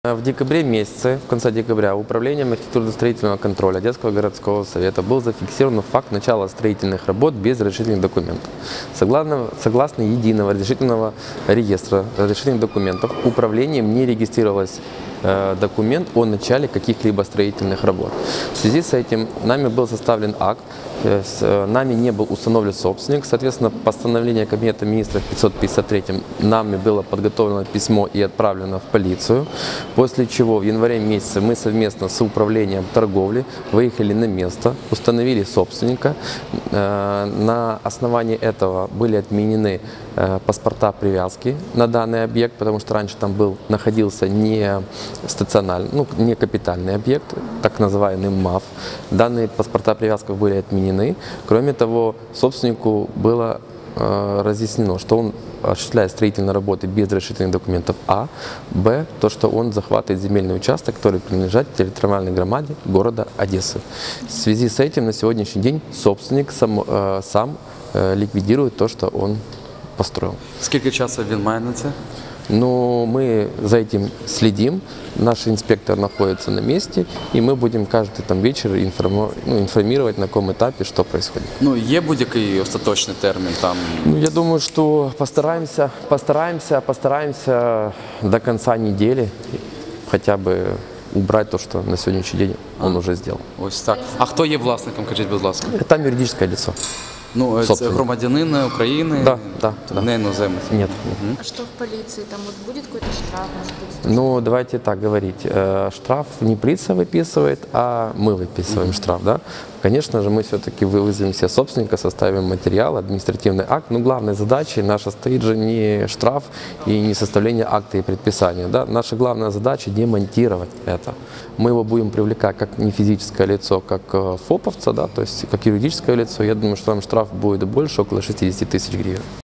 В декабре месяце, в конце декабря, Управлением архитектурно-строительного контроля Одесского городского совета был зафиксирован факт начала строительных работ без разрешительных документов. Согласно единого разрешительного реестра разрешительных документов, управлением не регистрировалось документ о начале каких-либо строительных работ. В связи с этим нами был составлен акт, нами не был установлен собственник, соответственно, постановление Кабинета министров 553 нами было подготовлено письмо и отправлено в полицию, после чего в январе месяце мы совместно с управлением торговли выехали на место, установили собственника. На основании этого были отменены паспорта привязки на данный объект, потому что раньше там находился не стационарный, не капитальный объект, так называемый МАФ. Данные паспорта привязки были отменены. Кроме того, собственнику было разъяснено, что он осуществляет строительные работы без разрешительных документов А, Б, то, что он захватывает земельный участок, который принадлежит территориальной громаде города Одессы. В связи с этим на сегодняшний день собственник сам ликвидирует то, что он построил. Сколько часу він має на це? Ну, мы за этим следим, наш инспектор находится на месте, и мы будем каждый вечер информировать, на каком этапе, что происходит. Ну, є будь-який остаточний термін там? Ну, я думаю, что постараемся до конца недели хотя бы убрать то, что на сегодняшний день он уже сделал. Ось так. А хто є власником, кажіть, будь ласка? Там юридическое лицо. Ну, це громадянин України? Да. Не іноземець? Нет. А что в полиции? Там вот будет какой-то штраф, может быть? Ну, давайте так говорить. Штраф не полиция выписывает, а мы выписываем штраф, да? Конечно же, мы все-таки вызовем себе собственника, составим материал, административный акт. Но главной задачей наша стоит же не штраф и не составление акта и предписания, да? Наша главная задача – демонтировать это. Мы его будем привлекать как не физическое лицо, как ФОПовца, да? То есть как юридическое лицо. Я думаю, что там штраф будет больше, около 60 тысяч гривен.